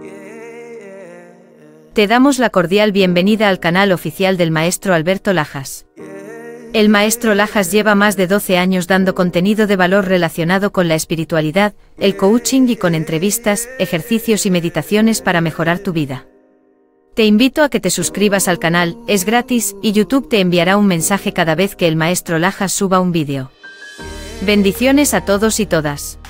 Te damos la cordial bienvenida al canal oficial del maestro Alberto Lajas. El maestro Lajas lleva más de 12 años dando contenido de valor relacionado con la espiritualidad, el coaching y con entrevistas, ejercicios y meditaciones para mejorar tu vida. Te invito a que te suscribas al canal, es gratis, y YouTube te enviará un mensaje cada vez que el maestro Lajas suba un vídeo. Bendiciones a todos y todas.